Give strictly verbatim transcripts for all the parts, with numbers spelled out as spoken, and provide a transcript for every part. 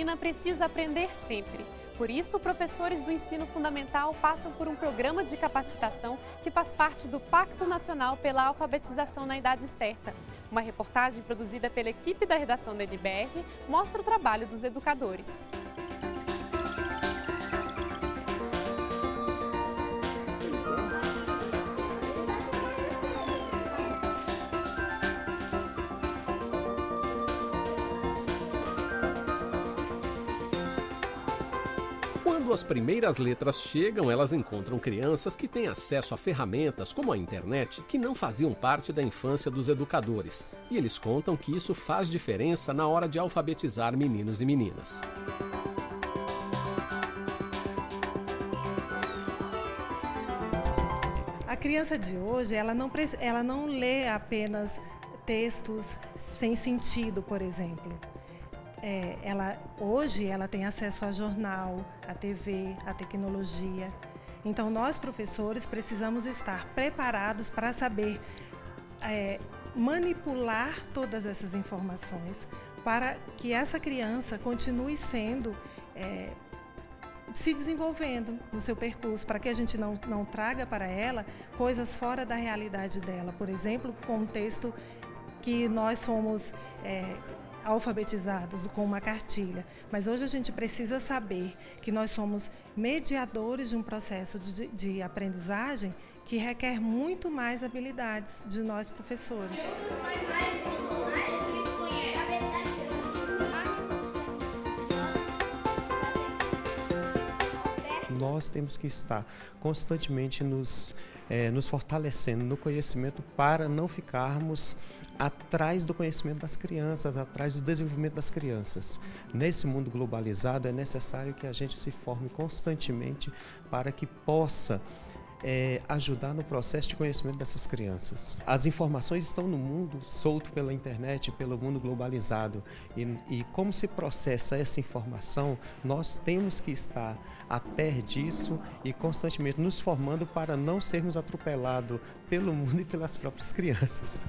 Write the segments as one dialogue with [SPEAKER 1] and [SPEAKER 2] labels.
[SPEAKER 1] ensina precisa aprender sempre. Por isso, professores do ensino fundamental passam por um programa de capacitação que faz parte do Pacto Nacional pela Alfabetização na Idade Certa. Uma reportagem produzida pela equipe da redação da N B R mostra o trabalho dos educadores.
[SPEAKER 2] Quando as primeiras letras chegam, elas encontram crianças que têm acesso a ferramentas como a internet que não faziam parte da infância dos educadores. E eles contam que isso faz diferença na hora de alfabetizar meninos e meninas.
[SPEAKER 3] A criança de hoje, ela não, ela não lê apenas textos sem sentido, por exemplo. É, ela, hoje ela tem acesso a jornal, a T V, a tecnologia. Então nós, professores, precisamos estar preparados para saber é, manipular todas essas informações para que essa criança continue sendo, é, se desenvolvendo no seu percurso, para que a gente não, não traga para ela coisas fora da realidade dela. Por exemplo, contexto que nós somos é, alfabetizados com uma cartilha, mas hoje a gente precisa saber que nós somos mediadores de um processo de, de aprendizagem que requer muito mais habilidades de nós professores.
[SPEAKER 4] Nós temos que estar constantemente nos, é, nos fortalecendo no conhecimento para não ficarmos atrás do conhecimento das crianças, atrás do desenvolvimento das crianças. Nesse mundo globalizado é necessário que a gente se forme constantemente para que possa É, ajudar no processo de conhecimento dessas crianças. As informações estão no mundo solto pela internet, pelo mundo globalizado. E, e como se processa essa informação, nós temos que estar a pé disso e constantemente nos formando para não sermos atropelados pelo mundo e pelas próprias crianças.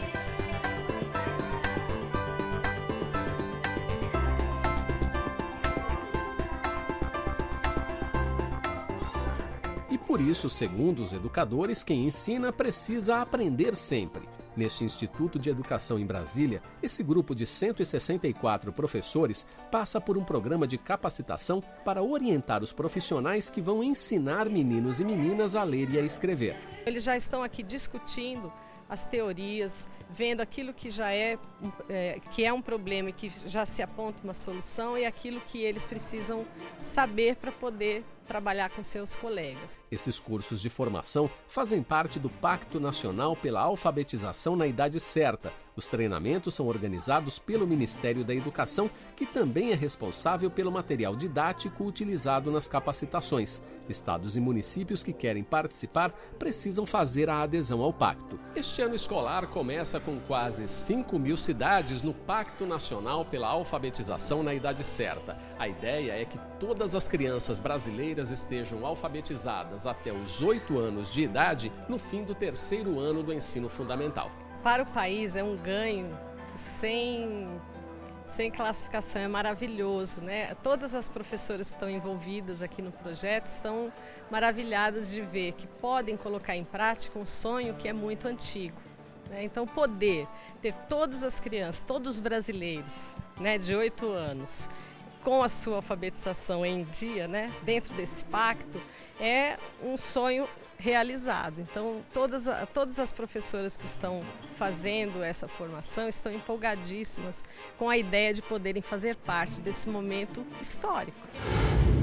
[SPEAKER 2] Por isso, segundo os educadores, quem ensina precisa aprender sempre. Neste Instituto de Educação em Brasília, esse grupo de cento e sessenta e quatro professores passa por um programa de capacitação para orientar os profissionais que vão ensinar meninos e meninas a ler e a escrever.
[SPEAKER 5] Eles já estão aqui discutindo as teorias, vendo aquilo que já é, é, que é um problema e que já se aponta uma solução e aquilo que eles precisam saber para poder trabalhar com seus colegas.
[SPEAKER 2] Esses cursos de formação fazem parte do Pacto Nacional pela Alfabetização na Idade Certa. Os treinamentos são organizados pelo Ministério da Educação, que também é responsável pelo material didático utilizado nas capacitações. Estados e municípios que querem participar precisam fazer a adesão ao pacto. Este ano escolar começa com quase cinco mil cidades no Pacto Nacional pela Alfabetização na Idade Certa. A ideia é que todas as crianças brasileiras estejam alfabetizadas até os oito anos de idade no fim do terceiro ano do ensino fundamental.
[SPEAKER 5] Para o país é um ganho sem, sem classificação, é maravilhoso, né? Todas as professoras que estão envolvidas aqui no projeto estão maravilhadas de ver que podem colocar em prática um sonho que é muito antigo. Né? Então poder ter todas as crianças, todos os brasileiros, né, de oito anos, com a sua alfabetização em dia, né, dentro desse pacto, é um sonho realizado. Então, todas, todas as professoras que estão fazendo essa formação estão empolgadíssimas com a ideia de poderem fazer parte desse momento histórico.